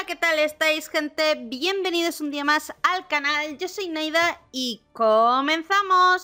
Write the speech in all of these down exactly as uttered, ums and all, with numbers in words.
¿qué tal estáis, gente? Bienvenidos un día más al canal. Yo soy Neida y comenzamos.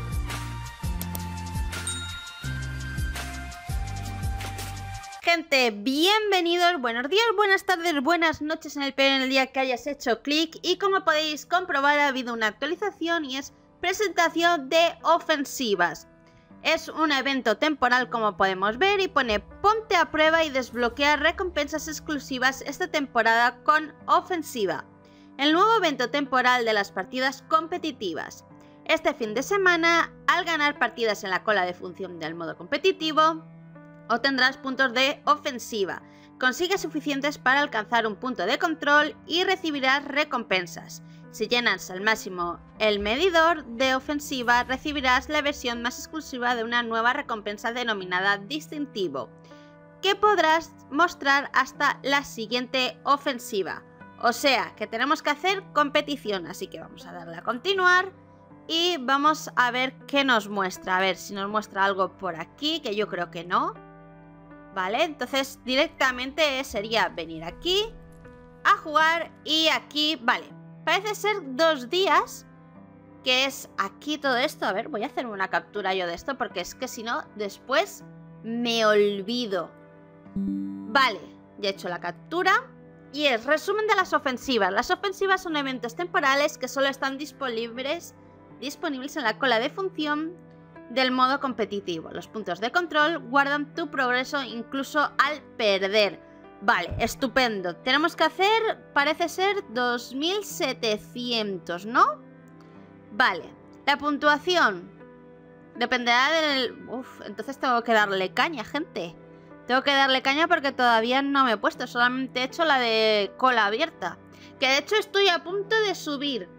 Gente, bienvenidos, buenos días, buenas tardes, buenas noches en el peor en el día que hayas hecho clic. Y como podéis comprobar, ha habido una actualización y es presentación de ofensivas. Es un evento temporal, como podemos ver, y pone ponte a prueba y desbloquea recompensas exclusivas esta temporada con ofensiva. El nuevo evento temporal de las partidas competitivas. Este fin de semana, al ganar partidas en la cola de función del modo competitivo, obtendrás puntos de ofensiva. Consigue suficientes para alcanzar un punto de control y recibirás recompensas. Si llenas al máximo el medidor de ofensiva, recibirás la versión más exclusiva de una nueva recompensa denominada distintivo, que podrás mostrar hasta la siguiente ofensiva. O sea, que tenemos que hacer competición, así que vamos a darle a continuar y vamos a ver qué nos muestra. A ver si nos muestra algo por aquí, que yo creo que no. Vale, entonces directamente sería venir aquí a jugar y aquí, vale. Parece ser dos días, que es aquí todo esto. A ver, voy a hacer una captura yo de esto, porque es que si no, después me olvido. Vale, ya he hecho la captura. Y es resumen de las ofensivas. Las ofensivas son eventos temporales que solo están disponibles, disponibles en la cola de función del modo competitivo. Los puntos de control guardan tu progreso incluso al perder. Vale, estupendo. Tenemos que hacer, parece ser, dos mil setecientos, ¿no? Vale, la puntuación dependerá del... Uf, entonces tengo que darle caña, gente. Tengo que darle caña porque todavía no me he puesto. Solamente he hecho la de cola abierta. Que de hecho estoy a punto de subir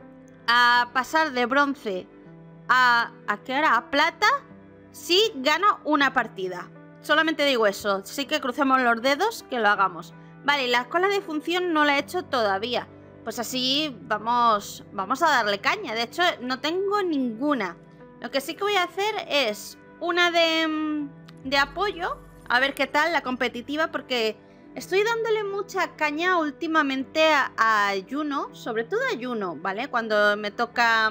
a pasar de bronce a... ¿A qué hora? ¿A plata? Si gano una partida. Solamente digo eso, sí que crucemos los dedos que lo hagamos. Vale, la cola de función no la he hecho todavía. Pues así vamos, vamos a darle caña. De hecho, no tengo ninguna. Lo que sí que voy a hacer es una de, de apoyo. A ver qué tal la competitiva, porque estoy dándole mucha caña últimamente a, a Juno. Sobre todo a Juno, ¿vale? Cuando me toca...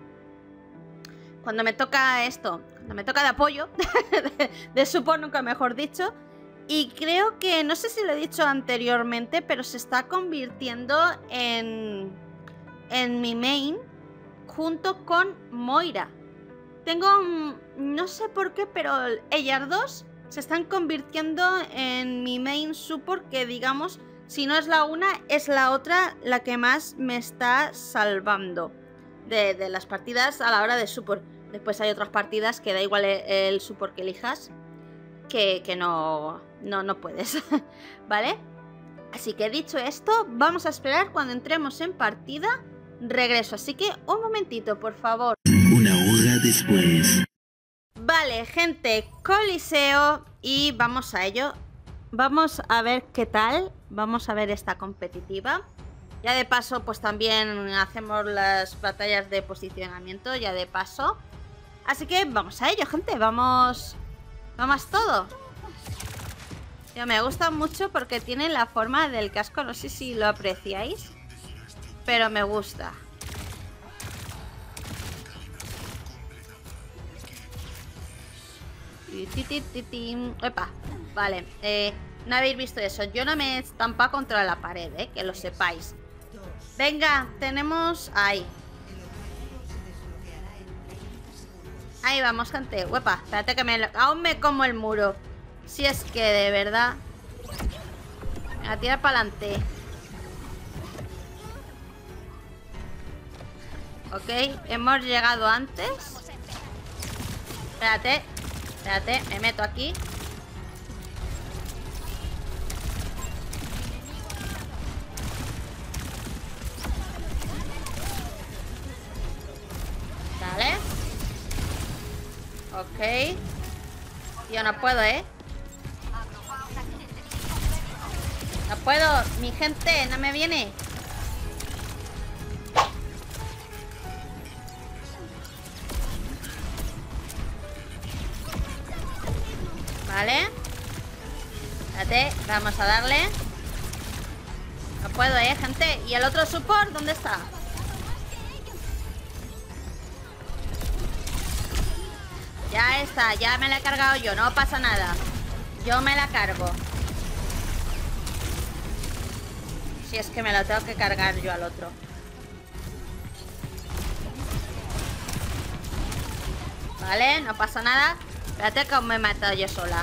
Cuando me toca esto... No me toca de apoyo, de, de support nunca mejor dicho. Y creo que, no sé si lo he dicho anteriormente, pero se está convirtiendo en, en mi main junto con Moira. Tengo, no sé por qué, pero ellas dos se están convirtiendo en mi main support, que digamos, si no es la una, es la otra la que más me está salvando de, de las partidas a la hora de support. Después hay otras partidas que da igual el support que elijas, que, que no, no, no puedes, ¿vale? Así que dicho esto, vamos a esperar cuando entremos en partida, regreso. Así que un momentito, por favor. Una hora después. Vale, gente, Coliseo y vamos a ello. Vamos a ver qué tal, vamos a ver esta competitiva. Ya de paso, pues también hacemos las batallas de posicionamiento, ya de paso. Así que vamos a ello, gente, vamos... Vamos todo. Ya me gusta mucho porque tiene la forma del casco, no sé si lo apreciáis, pero me gusta. Epa, vale, eh, no habéis visto eso. Yo no me he estampado contra la pared, eh, que lo sepáis. Venga, tenemos... Ahí. Ahí vamos, gente. Uepa, espérate que me... Aún me como el muro. Si es que de verdad... Venga, tira para adelante. Ok, hemos llegado antes. Espérate. Espérate, me meto aquí. Vale. Ok. Yo no puedo, ¿eh? No puedo, mi gente, no me viene. Vale. Espérate, vamos a darle. puedo, eh, gente. ¿Y el otro support dónde está? Ya está, ya me la he cargado yo. No pasa nada. Yo me la cargo. Si es que me lo tengo que cargar yo al otro. Vale, no pasa nada. Espérate que me he matado yo sola.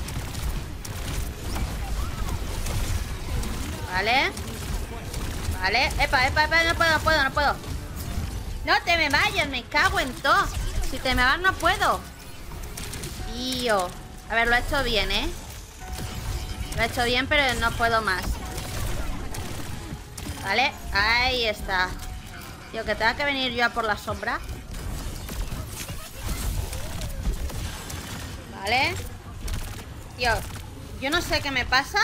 Vale. Vale. Epa, epa, epa. No puedo, no puedo, no puedo. No te me vayas, me cago en todo. Si te me vas no puedo. Tío. A ver, lo he hecho bien, ¿eh? Lo he hecho bien, pero no puedo más. Vale, ahí está. Tío, que tenga que venir yo a por la sombra. Vale. Tío, yo no sé qué me pasa.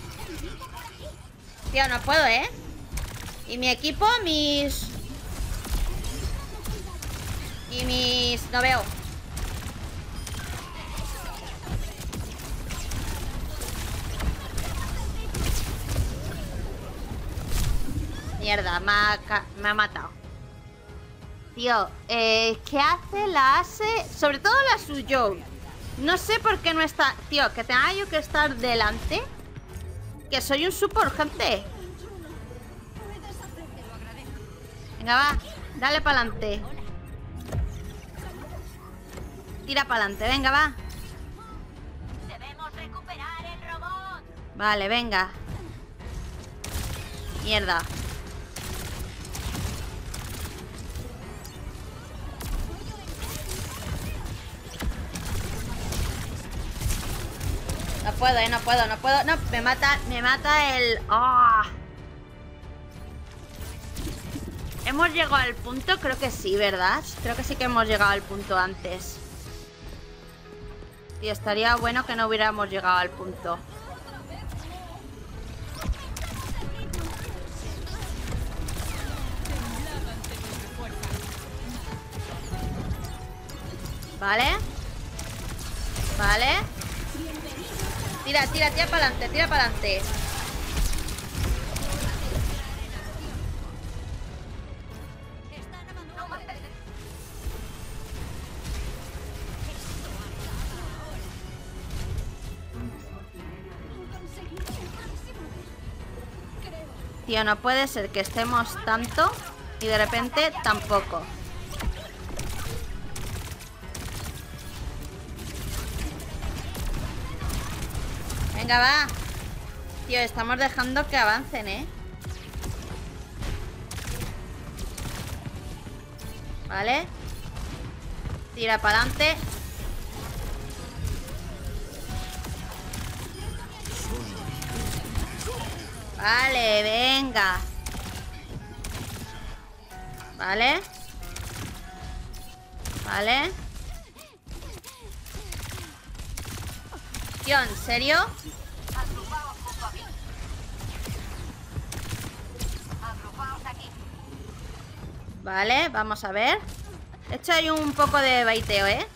Tío, no puedo, ¿eh? Y mi equipo, mis... Y mis... No veo. Mierda, me ha, me ha matado. Tío, eh, ¿qué hace la Ase? Sobre todo la Suyo. No sé por qué no está... Tío, que tenga yo que estar delante. Que soy un support, gente. Venga, va. Dale para adelante. Tira para adelante, venga, va. Debemos recuperar el robot. Vale, venga. Mierda. No puedo, eh, no puedo, no puedo. No, me mata, me mata el... ¡Oh! ¿Hemos llegado al punto? Creo que sí, ¿verdad? Creo que sí que hemos llegado al punto antes. Y estaría bueno que no hubiéramos llegado al punto. Vale. Vale. Tira, tira, tira para adelante, tira para adelante. Tío, no puede ser que estemos tanto y de repente tampoco. Venga, va. Tío, estamos dejando que avancen, ¿eh? Vale. Tira para adelante. Vale, venga. Vale. Vale. Tío, ¿en serio? Vale, vamos a ver. He hecho ahí un poco de baiteo, ¿eh?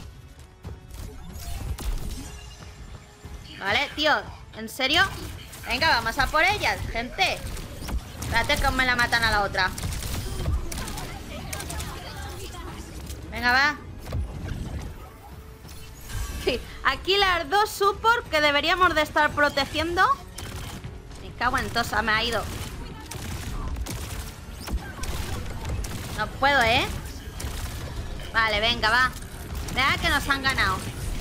Vale, tío, ¿en serio? Venga, vamos a por ellas, gente. Espérate que me la matan a la otra. Venga, va. Sí, aquí las dos support que deberíamos de estar protegiendo. Me cago en tosa, me ha ido. No puedo, ¿eh? Vale, venga, va. Venga, que nos han ganado.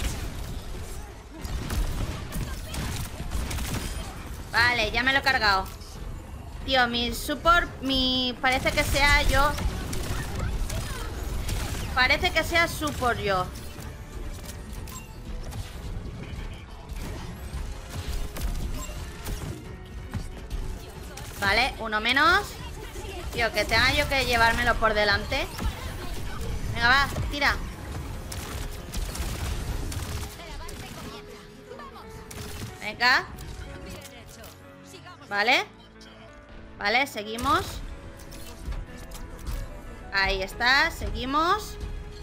Vale, ya me lo he cargado. Tío, mi support, mi... Parece que sea yo. Parece que sea support yo. Vale, uno menos. Tío, que tenga yo que llevármelo por delante. Venga, va, tira. Venga. Vale. Vale, seguimos. Ahí está, seguimos.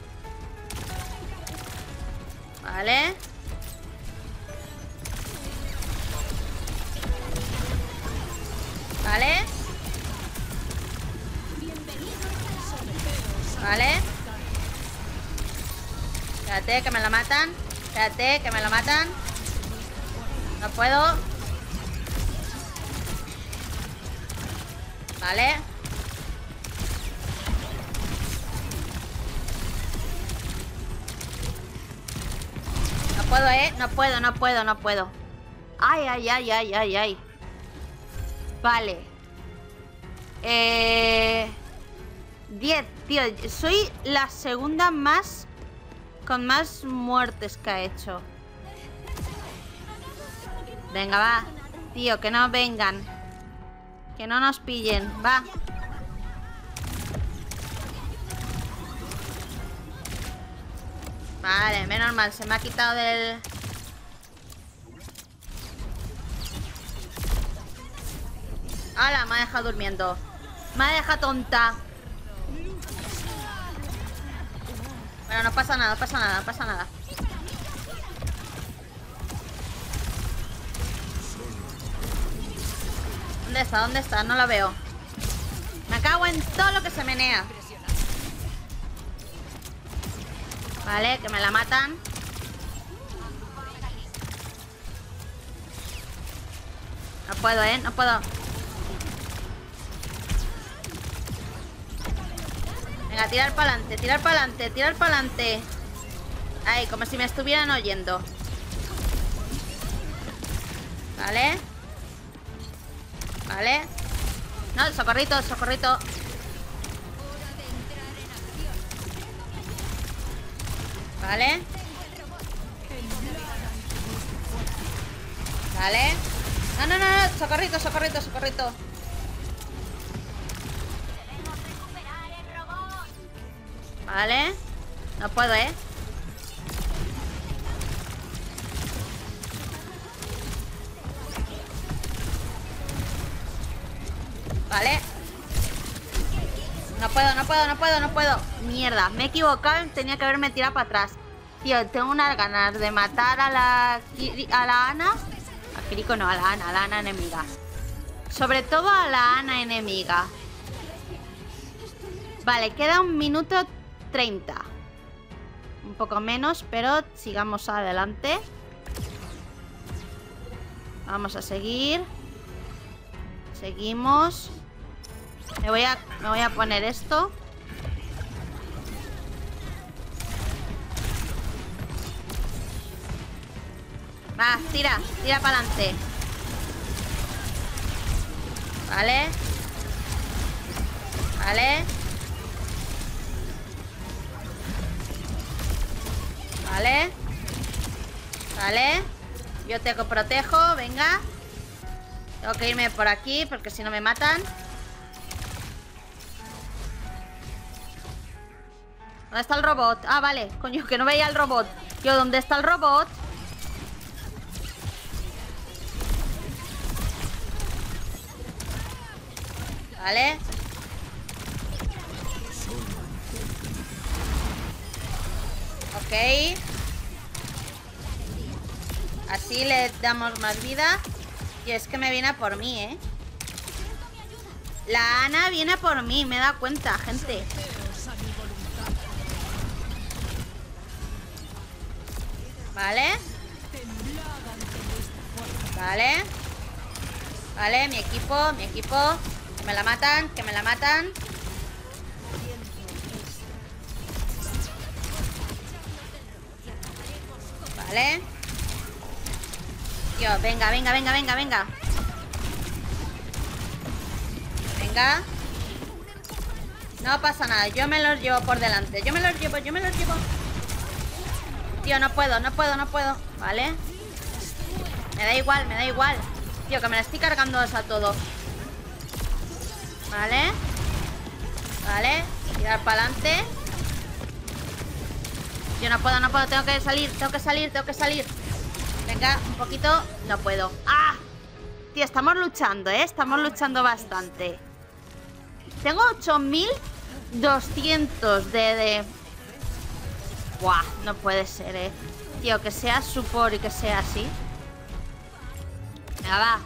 Vale. Vale, Vale. Espérate, que me lo matan. Espérate, que me lo matan. No puedo. Vale. No puedo, eh. No puedo, no puedo, no puedo. Ay, ay, ay, ay, ay, ay. Vale. Eh... diez, tío. Soy la segunda más... con más muertes que ha hecho. Venga, va. Tío, que no vengan. Que no nos pillen. Va. Vale, menos mal. Se me ha quitado del... ¡Hala! Me ha dejado durmiendo. Me ha dejado tonta. Bueno, no pasa nada, no pasa nada, no pasa nada. ¿Dónde está? ¿Dónde está? No la veo. Me cago en todo lo que se menea. Vale, que me la matan. No puedo, ¿eh? No puedo. Venga, tirar para adelante, tirar para adelante, tirar para adelante. Ay, como si me estuvieran oyendo. Vale. Vale. No, socorrito, socorrito. Vale. Vale. No, no, no, no, socorrito, socorrito, socorrito. Vale. No puedo, ¿eh? Vale. No puedo, no puedo, no puedo, no puedo. Mierda, me he equivocado. Tenía que haberme tirado para atrás. Tío, tengo unas ganas de matar a la... A la Ana. A Kiriko no, a la Ana, a la Ana enemiga. Sobre todo a la Ana enemiga. Vale, queda un minuto treinta. Un poco menos, pero sigamos adelante. Vamos a seguir. Seguimos. Me voy a, me voy a poner esto. Va, tira, tira para adelante. Vale. Vale. Vale. Vale. Yo te protejo, venga. Tengo que irme por aquí porque si no me matan. ¿Dónde está el robot? Ah, vale. Coño, que no veía el robot. Yo, ¿dónde está el robot? Vale. Ok. Así le damos más vida. Y es que me viene a por mí, ¿eh? La Ana viene a por mí, me da cuenta, gente. Vale. Vale. Vale, mi equipo, mi equipo. Que me la matan, que me la matan. Vale. Tío, venga, venga, venga, venga, venga. Venga. No pasa nada, yo me los llevo por delante. Yo me los llevo, yo me los llevo. Tío, no puedo, no puedo, no puedo. Vale. Me da igual, me da igual. Tío, que me la estoy cargando a todo. Vale. Vale. Tirar para adelante. Yo no puedo, no puedo, tengo que salir, tengo que salir, tengo que salir. Venga, un poquito. No puedo. ¡Ah! Tío, estamos luchando, ¿eh? Estamos luchando bastante. Tengo ocho mil doscientos de... de... Buah, no puede ser, ¿eh? Tío, que sea support y que sea así. Venga, va.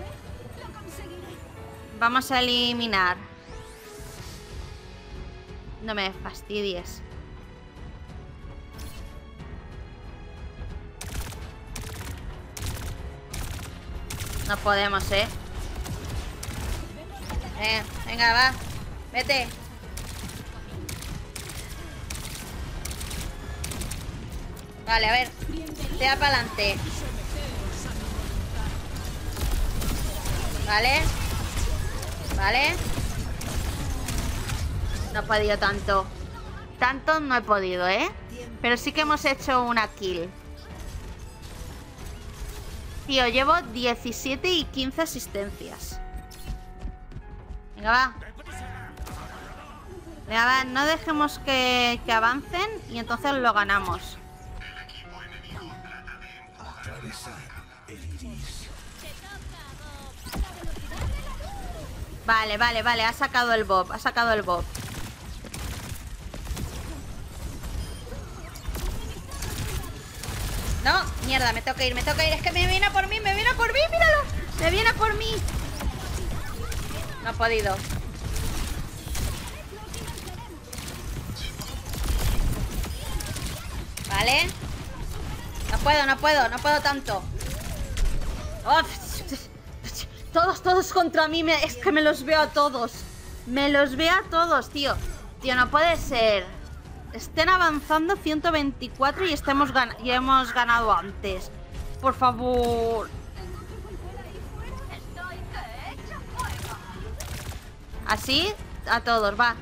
Vamos a eliminar. No me fastidies. No podemos, ¿eh? Venga, venga, va. Vete. Vale, a ver. Tira para adelante. Vale. Vale. No he podido tanto. Tanto no he podido, ¿eh? Pero sí que hemos hecho una kill. Tío, llevo diecisiete y quince asistencias. Venga, va. Venga, va. No dejemos que, que avancen y entonces lo ganamos. Vale, vale, vale. Ha sacado el Bob. Ha sacado el Bob. No, mierda, me toca ir, me toca ir. Es que me viene a por mí, me viene a por mí, míralo. Me viene a por mí. No he podido. Vale. No puedo, no puedo, no puedo tanto. Oh, todos, todos contra mí. Me, es que me los veo a todos. Me los veo a todos, tío. Tío, no puede ser. Estén avanzando ciento veinticuatro y estemos gan y hemos ganado antes. Por favor. Así, a todos, va.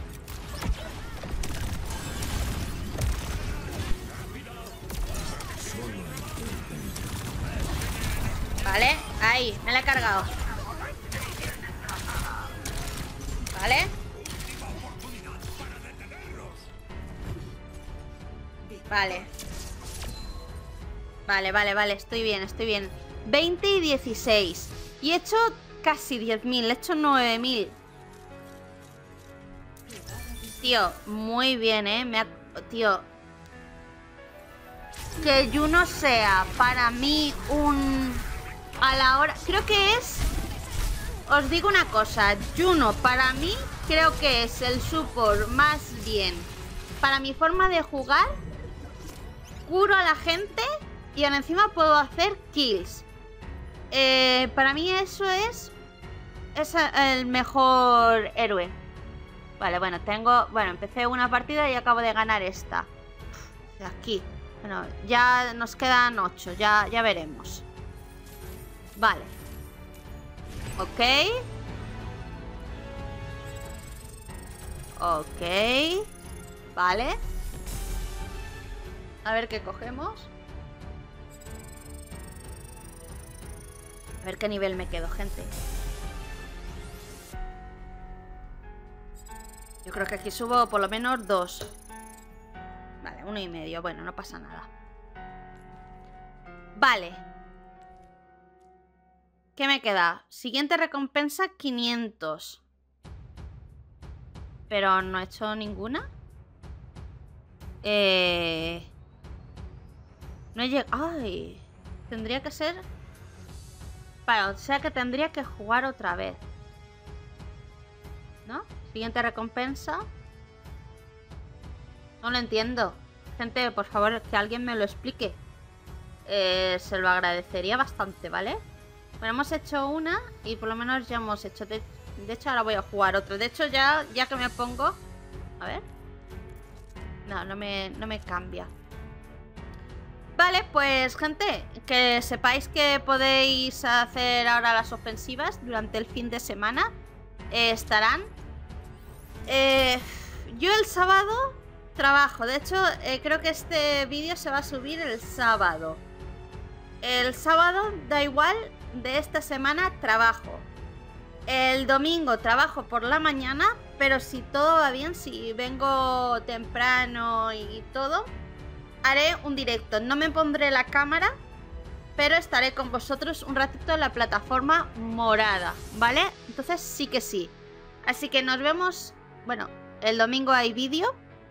Vale, ahí, me la he cargado. Vale. Vale. Vale, vale, vale, estoy bien, estoy bien. veinte y dieciséis. Y he hecho casi diez mil, he hecho nueve mil. Tío, muy bien, ¿eh? Me ha... Tío. Que Juno sea para mí un... A la hora... Creo que es... Os digo una cosa. Juno para mí creo que es el support más bien. Para mi forma de jugar... Curo a la gente y ahora encima puedo hacer kills. Eh, para mí eso es es el mejor héroe. Vale, bueno, tengo... Bueno, empecé una partida y acabo de ganar esta. De aquí. Bueno, ya nos quedan ocho. Ya, ya veremos. Vale. Ok. Ok. Vale. A ver qué cogemos. A ver qué nivel me quedo, gente. Yo creo que aquí subo por lo menos dos. Vale, uno y medio. Bueno, no pasa nada. Vale. ¿Qué me queda? Siguiente recompensa, quinientos. Pero no he hecho ninguna. Eh... No he llegado... ¡Ay! Tendría que ser... Para, o sea que tendría que jugar otra vez. ¿No? Siguiente recompensa. No lo entiendo. Gente, por favor, que alguien me lo explique. Eh, se lo agradecería bastante, ¿vale? Bueno, hemos hecho una y por lo menos ya hemos hecho... De, de hecho, ahora voy a jugar otro. De hecho, ya, ya que me pongo... A ver... No, no me, no me cambia. Vale, pues gente, que sepáis que podéis hacer ahora las ofensivas durante el fin de semana. Eh, estarán. Eh, yo el sábado trabajo. De hecho, eh, creo que este vídeo se va a subir el sábado. El sábado, da igual, de esta semana trabajo. El domingo trabajo por la mañana, pero si todo va bien, si vengo temprano y todo, haré un directo. No me pondré la cámara, pero estaré con vosotros un ratito en la plataforma morada, ¿vale? Entonces sí que sí. Así que nos vemos, bueno, el domingo hay vídeo.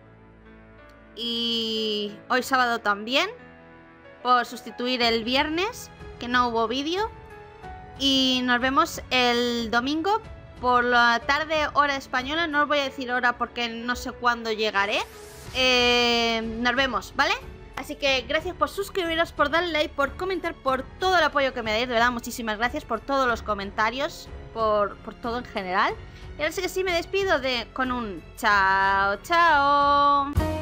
Y hoy sábado también, por sustituir el viernes, que no hubo vídeo. Y nos vemos el domingo por la tarde hora española. No os voy a decir hora porque no sé cuándo llegaré. eh, Nos vemos, ¿vale? Así que gracias por suscribiros, por darle like, por comentar, por todo el apoyo que me dais. De verdad, muchísimas gracias por todos los comentarios, por, por todo en general. Y ahora sí que sí me despido de con un chao, chao.